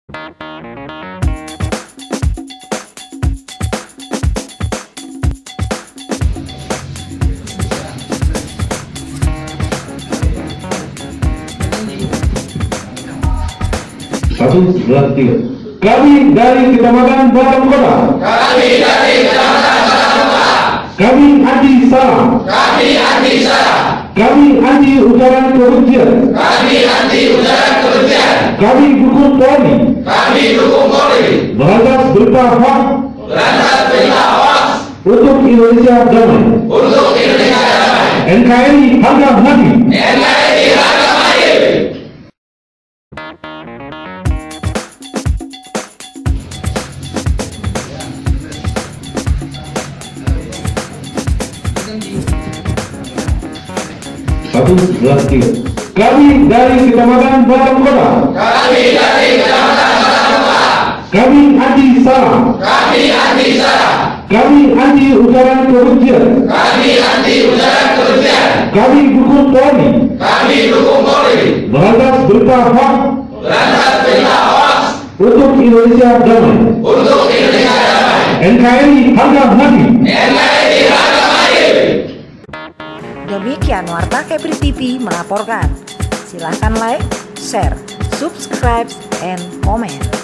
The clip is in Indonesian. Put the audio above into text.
Satu, dua, tiga. Kami dari Kecamatan Batang Kota. Kami anti sara. Kami anti ujaran kebencian. Kami dukung Polri. Berantas berita hoax. Untuk Indonesia damai. NKRI harga mati. Satu, dua, tiga. Kami dari Kecamatan Batang Kota. Kami anti sara. Kami anti ujaran kebencian. Kami dukung Polri. Berantas berita hoax. Untuk Indonesia damai. NKRI harga mati. Demikian Warta Kepri TV melaporkan. Silahkan like, share, subscribe, and comment.